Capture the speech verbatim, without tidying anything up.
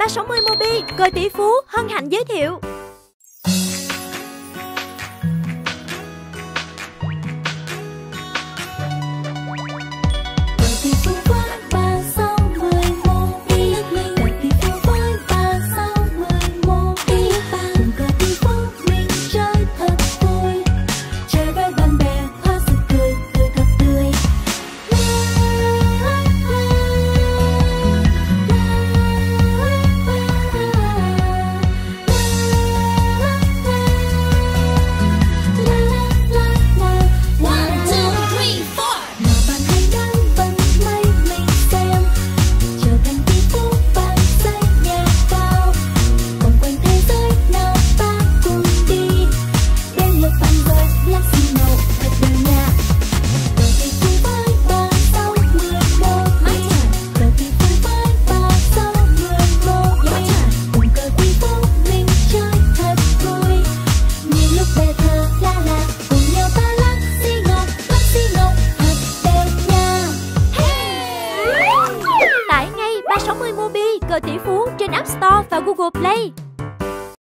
ba sáu mươi Mobi, cờ tỷ phú hân hạnh giới thiệu. ba sáu mươi Mobi, cờ tỷ phú trên App Store và Google Play.